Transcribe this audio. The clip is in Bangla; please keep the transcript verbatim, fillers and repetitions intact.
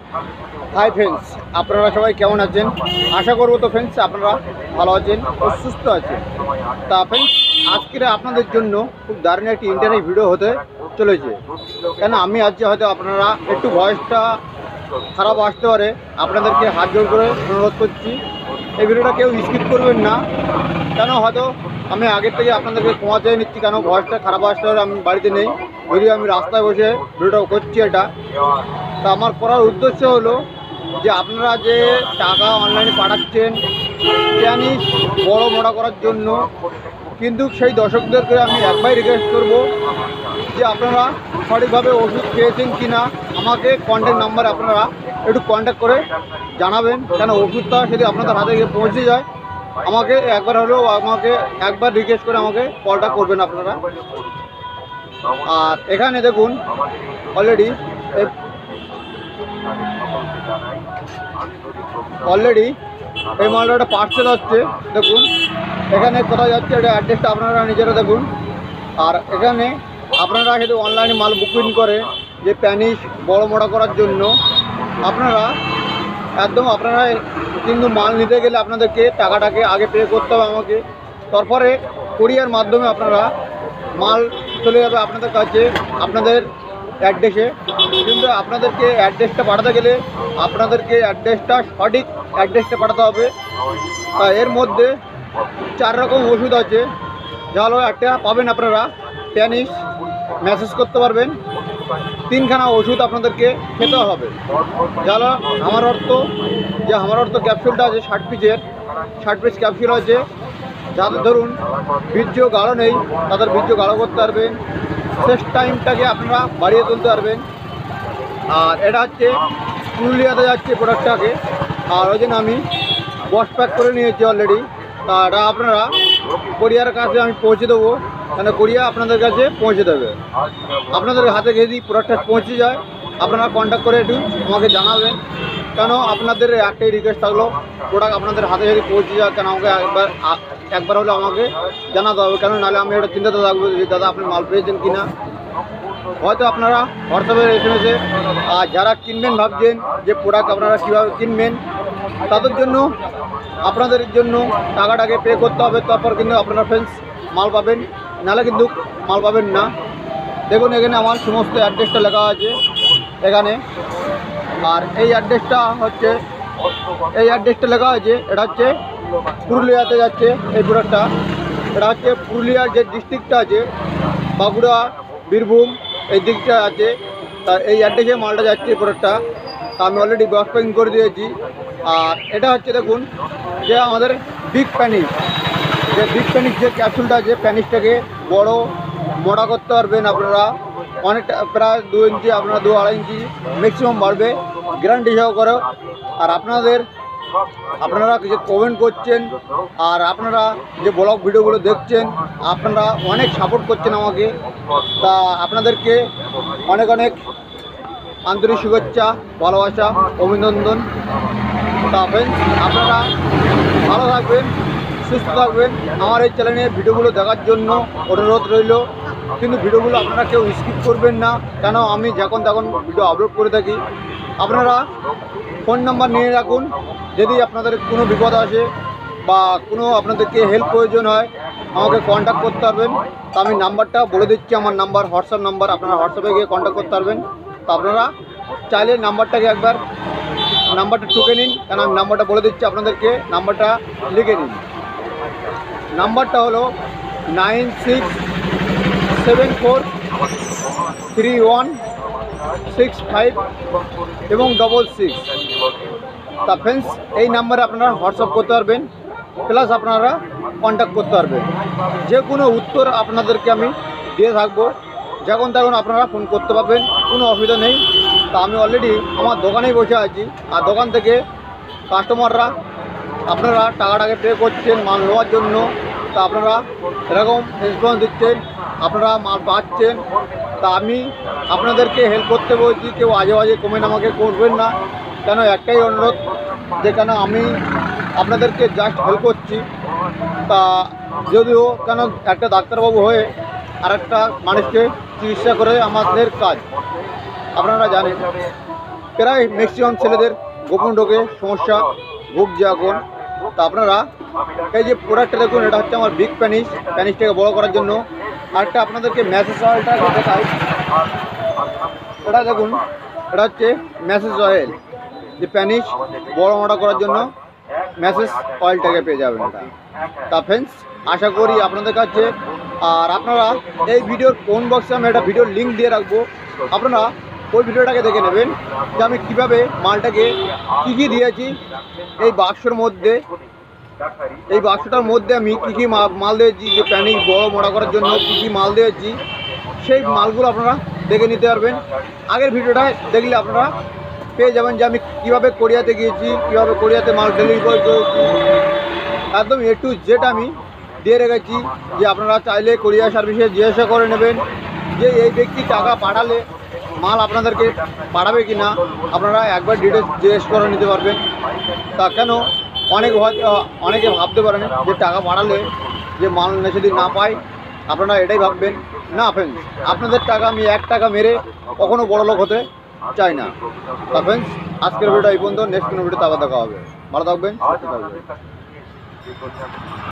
হাই ফ্রেন্ডস, আপনারা সবাই কেমন আছেন? আশা করবো তো ফ্রেন্ডস আপনারা ভালো আছেন ও সুস্থ আছেন। তা ফ্রেন্ডস, আজকের আপনাদের জন্য খুব দারুণ একটি ইন্টারনেট ভিডিও হতে চলেছে। কেন আমি আজকে হয়তো আপনারা একটু ভয়েসটা খারাপ আসতে পারে, আপনাদেরকে হাত জোর করে অনুরোধ করছি এই ভিডিওটা কেউ স্কিপ করবেন না। কেন হয়তো আমি আগের থেকে আপনাদেরকে ক্ষমা চেয়ে নিচ্ছি, কেন ভয়েসটা খারাপ আসতে পারে, আমি বাড়িতে নেই, যদিও আমি রাস্তায় বসে ভিডিওটা করছি। এটা তা আমার করার উদ্দেশ্য হলো যে আপনারা যে টাকা অনলাইনে পাঠাচ্ছেন জানিস বড় মোটা করার জন্য, কিন্তু সেই দর্শকদেরকে আমি একবারই রিকোয়েস্ট করব যে আপনারা সঠিকভাবে ওষুধ খেয়েছেন কি না আমাকে কন্ট্যাক্ট নাম্বারে আপনারা একটু কন্ট্যাক্ট করে জানাবেন। কেন ওষুধটা যদি আপনাদের হাতে গিয়ে পৌঁছে যায়, আমাকে একবার হলেও আমাকে একবার রিকোয়েস্ট করে আমাকে কলটা করবেন আপনারা। আর এখানে দেখুন অলরেডি অলরেডি এই মালটা একটা পার্সেল হচ্ছে। দেখুন এখানে কোথায় যাচ্ছে এটা অ্যাড্রেসটা আপনারা নিজেরা দেখুন। আর এখানে আপনারা যদি অনলাইনে মাল বুকিং করে যে প্যানিশ বড় মোটা করার জন্য, আপনারা একদম আপনারা কিন্তু মাল নিতে গেলে আপনাদেরকে টাকাটাকে আগে পে করতে হবে আমাকে, তারপরে কুরিয়ার মাধ্যমে আপনারা মাল চলে যাবে আপনাদের কাছে আপনাদের অ্যাড্রেসে। কিন্তু আপনাদেরকে অ্যাড্রেসটা পাঠাতে গেলে আপনাদেরকে অ্যাড্রেসটা সঠিক অ্যাড্রেসটা পাঠাতে হবে। এর মধ্যে চার রকম ওষুধ আছে, যা হলো একটা পাবেন আপনারা প্যানিশ মেসেজ করতে পারবেন, তিনখানা ওষুধ আপনাদেরকে খেতে হবে। যা হলো আমার অর্থ যে আমার অর্থ ক্যাপসুলটা আছে ষাট পিসের, ষাট পিস ক্যাপসুল আছে। যাদের ধরুন বীর্য গাঢ় নেই তাদের বীর্য গাঢ় করতে পারবেন, শেষ টাইমটাকে আপনারা বাড়িয়ে তুলতে পারবেন। আর এটা হচ্ছে পুরুলিয়াতে যাচ্ছে প্রোডাক্টটাকে, আর ওই জন্য আমি বক্স প্যাক করে নিয়েছি অলরেডি। তা এটা আপনারা কোরিয়ার কাছে আমি পৌঁছে দেবো, মানে কোরিয়া আপনাদের কাছে পৌঁছে দেবে। আপনাদের হাতে যদি প্রোডাক্টটা পৌঁছে যায় আপনারা কন্ট্যাক্ট করে একটু আমাকে জানাবেন। কেন আপনাদের একটাই রিকোয়েস্ট থাকলো, প্রোডাক্ট আপনাদের হাতে যদি পৌঁছে যায় কেন আমাকে একবার একবার হলে আমাকে জানাতে হবে। কেন নাহলে আমি একটা চিন্তাতে থাকবো যে দাদা আপনি মাল পেয়েছেন কি না। হয়তো আপনারা হোয়াটসঅ্যাপে এস এম এসে আর যারা কিনবেন ভাবছেন যে প্রোডাক্ট আপনারা কীভাবে কিনবেন, তাদের জন্য আপনাদের জন্য টাকাটাকে পে করতে হবে, তারপর কিন্তু আপনারা ফ্রেন্ডস মাল পাবেন, নাহলে কিন্তু মাল পাবেন না। দেখুন এখানে আমার সমস্ত অ্যাড্রেসটা লেখা আছে এখানে। আর এই অ্যাড্রেসটা হচ্ছে এই অ্যাড্রেসটা লেখা আছে, এটা হচ্ছে পুরুলিয়াতে যাচ্ছে এই প্রোডাক্টটা। এটা হচ্ছে পুরুলিয়ার যে ডিস্ট্রিক্টটা আছে বাঁকুড়া বীরভূম এই দিকটা আছে, তা এই অ্যাড্রেসে মালটা যাচ্ছে এই প্রোডাক্টটা। তা আমি অলরেডি বক্স প্যাকিং করে দিয়েছি। আর এটা হচ্ছে দেখুন যে আমাদের বিগ প্যানিশ, যে বিগ প্যানিশ যে ক্যাপসুলটা আছে, প্যানিশটাকে বড় মোটা করতে পারবেন আপনারা অনেকটা, প্রায় দু ইঞ্চি আপনারা দু আড়াই ইঞ্চি ম্যাক্সিমাম বাড়বে গ্যারান্টি সহকারে। আর আপনাদের আপনারা যে কমেন্ট করছেন আর আপনারা যে ব্লগ ভিডিওগুলো দেখছেন, আপনারা অনেক সাপোর্ট করছেন আমাকে, তা আপনাদেরকে অনেক অনেক আন্তরিক শুভেচ্ছা, ভালোবাসা, অভিনন্দন। তা ফ্রেন্ডস আপনারা ভালো থাকবেন, সুস্থ থাকবেন। আমার এই চ্যানেলে ভিডিওগুলো দেখার জন্য অনুরোধ রইল, কিন্তু ভিডিওগুলো আপনারা কেউ স্কিপ করবেন না, কেন আমি যখন তখন ভিডিও আপলোড করে থাকি। আপনারা ফোন নাম্বার নিয়ে রাখুন, যদি আপনাদের কোনো বিপদ আসে বা কোনো আপনাদেরকে হেল্প প্রয়োজন হয় আমাকে কন্ট্যাক্ট করতে পারবেন। তা আমি নাম্বারটা বলে দিচ্ছি, আমার নাম্বার হোয়াটসঅ্যাপ নাম্বার, আপনারা হোয়াটসঅ্যাপে গিয়ে কন্ট্যাক্ট করতে পারবেন। তা আপনারা চাইলে নাম্বারটাকে একবার নাম্বারটা টুকে নিন, কেন আমি নাম্বারটা বলে দিচ্ছি আপনাদেরকে, নাম্বারটা লিখে নিন। নাম্বারটা হলো nine six seven four three one six five এবং ডবল সিক্স। তা ফ্রেন্ডস এই নাম্বারে আপনারা হোয়াটসঅ্যাপ করতে পারবেন, প্লাস আপনারা কন্ট্যাক্ট করতে পারবেন। যে কোনো উত্তর আপনাদেরকে আমি দিয়ে থাকবো, যখন তখন আপনারা ফোন করতে পারবেন, কোনো অসুবিধা নেই। তা আমি অলরেডি আমার দোকানেই বসে আছি, আর দোকান থেকে কাস্টমাররা আপনারা টাকাটাকে পে করছেন মাল নেওয়ার জন্য। তা আপনারা এরকম রেসপন্স দিচ্ছেন, আপনারা মাল পাচ্ছেন। তা আমি আপনাদেরকে হেল্প করতে বলছি, কেউ আজে বাজে কমেন্ট আমাকে করবেন না। কেন একটাই অনুরোধ যে কেন আমি আপনাদেরকে জাস্ট হেল্প করছি। তা যদিও কেন একটা ডাক্তারবাবু হয়ে আর একটা মানুষকে চিকিৎসা করে আমাদের কাজ, আপনারা জানেন। প্রায় ম্যাক্সিমাম ছেলেদের গোপন রোগে সমস্যা ভুগছে এখন। তা আপনারা এই যে প্রোডাক্টটা দেখুন, এটা হচ্ছে আমার বিগ প্যানিস, প্যানিসটাকে বড় করার জন্য। আরেকটা আপনাদেরকে ম্যাসেজ অয়েলটা দেখাই, এটা দেখুন, এটা হচ্ছে ম্যাসেজ অয়েল, যে প্যানিস বড় মোটা করার জন্য ম্যাসেজ অয়েলটাকে পেয়ে যাবেন এটা। তা ফ্রেন্ডস, আশা করি আপনাদের কাছে, আর আপনারা এই ভিডিওর কোন বক্সে আমি একটা ভিডিওর লিঙ্ক দিয়ে রাখবো, আপনারা ওই ভিডিওটাকে দেখে নেবেন যে আমি কীভাবে মালটাকে কী কী দিয়েছি এই বাক্সর মধ্যে। এই বাক্সটার মধ্যে আমি কী কী মাল দিয়েছি, যে প্যানিস বড় মোটা করার জন্য কী কী মাল দিয়েছি, সেই মালগুলো আপনারা দেখে নিতে পারবেন। আগের ভিডিওটা দেখলে আপনারা পেয়ে যাবেন যে আমি কীভাবে কোরিয়াতে গিয়েছি, কীভাবে কোরিয়াতে মাল ডেলিভারি করেছি, একদম এ টু জেড আমি দিয়ে রেখেছি। যে আপনারা চাইলে কোরিয়া সার্ভিসে জিজ্ঞাসা করে নেবেন যে এই ব্যক্তি টাকা পাঠালে মাল আপনাদেরকে পাঠাবে কি না, আপনারা একবার ডিটেলস জিজ্ঞেস করে নিতে পারবেন। তা কেন অনেক অনেকে ভাবতে পারেন যে টাকা পাঠালে যে মাল যদি না পাই, আপনারা এটাই ভাববেন না ফ্রেন্ডস, আপনাদের টাকা আমি এক টাকা মেরে কখনো বড় লোক হতে চাই না। তা ফ্রেন্ডস, আজকের ভিডিওটা এই পর্যন্ত, নেক্সট কোনো ভিডিওতে আবার দেখা হবে। ভালো থাকবেন, সুস্থ থাকবেন।